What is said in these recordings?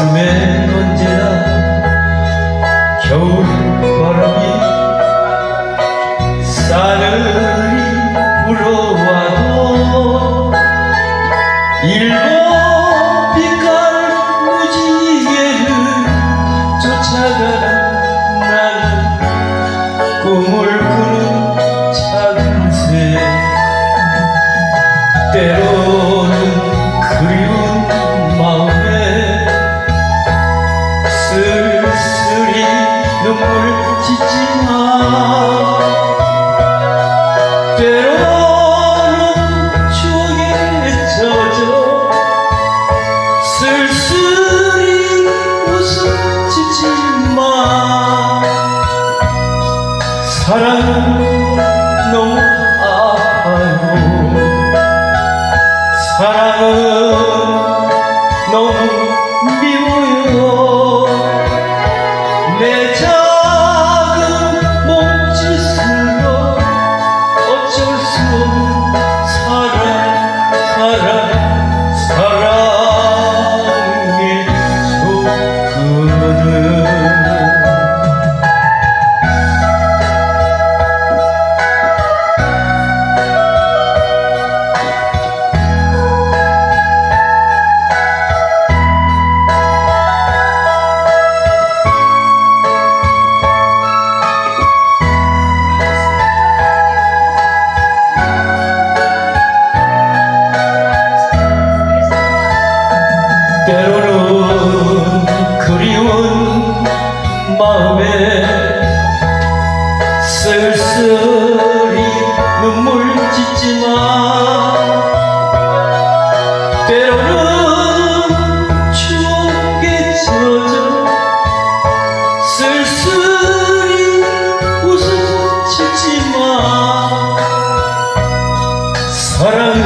가슴에 언제나 겨울바람이 싸늘히 불어와도 일곱 빛깔 무지개를 쫓아가는 나는 꿈을 꾸는 작은 새 때로는 그리운 마음에 쓸쓸히 눈물 짓지만 때로는 추억에 젖어 쓸쓸히 웃음 짓지만 사랑은 너무 아파요. 사랑은 너무 미워요. 내 작은 몸짓으로 어쩔 수 없는 사랑에 줬거든. 때로는 그리운 마음에 쓸쓸히 눈물 짓지만 때로는 추억에 젖어 쓸쓸히 웃음 짓지만 사랑은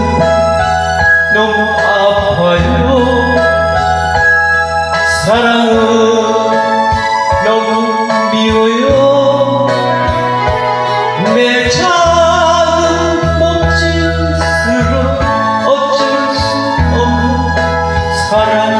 너무 아파요. 사랑은 너무 미워요. 내 작은 몸짓으로 어쩔 수 없는 사랑